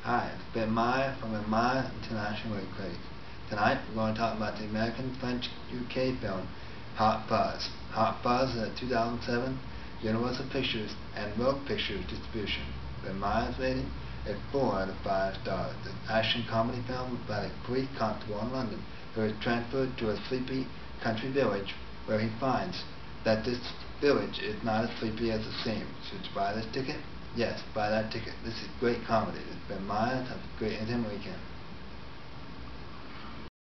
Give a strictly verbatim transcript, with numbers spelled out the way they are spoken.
Hi, it's Ben Meyer from the Meyer International Equity. Tonight we're going to talk about the American-French-U K film Hot Fuzz. Hot Fuzz is a two thousand seven Universal Pictures and Rogue Pictures distribution. Ben Meyer's rating is four out of five stars. It's an action comedy film about a police constable in London who is transferred to a sleepy country village where he finds that this village is not as sleepy as it seems. Should you buy this ticket? Yes, buy that ticket. This is great comedy. It's Ben Meyer. Have a great intimate weekend.